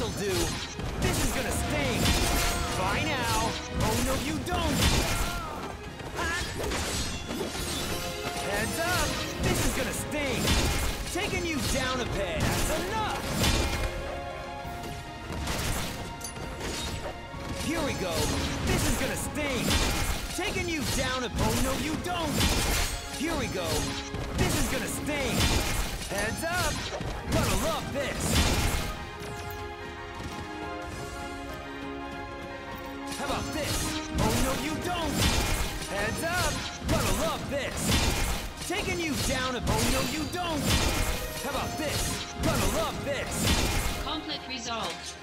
This'll do. This is gonna sting. Bye now. Oh no, you don't. Heads up. This is gonna sting. Taking you down a bit. That's enough. Here we go. This is gonna sting. Taking you down a bit. Oh no, you don't. Here we go. This is gonna sting. Heads up. Gonna love this. How about this? Oh no, you don't. Heads up. Gonna love this. Taking you down a... Oh no, you don't. How about this? Gonna love this. Conflict resolved.